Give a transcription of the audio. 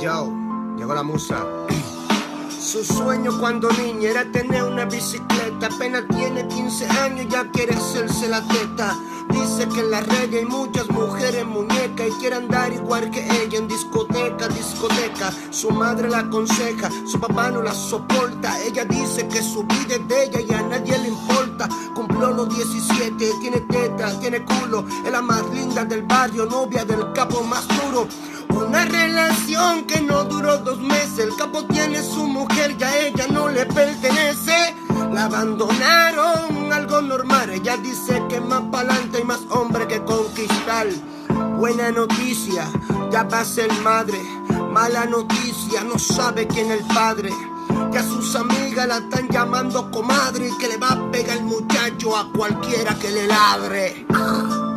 Yo, llegó la musa. Su sueño cuando niña era tener una bicicleta. Apenas tiene 15 años, ya quiere hacerse la teta. Dice que en la red hay muchas mujeres muñecas y quiere andar igual que ella en discoteca, discoteca. Su madre la aconseja, su papá no la soporta. Ella dice que su vida es de ella y a nadie le importa. Cumplió los 17, tiene teta, tiene culo. Es la más linda del barrio, novia del capo más duro. Una relación que no duró 2 meses. El capo tiene su mujer, ya ella no le pertenece. La abandonaron, algo normal. Ella dice que más pa'lante hay más hombre que conquistar. Buena noticia, ya va a ser madre. Mala noticia, no sabe quién es el padre. Ya sus amigas la están llamando comadre y que le va a pegar el muchacho a cualquiera que le ladre.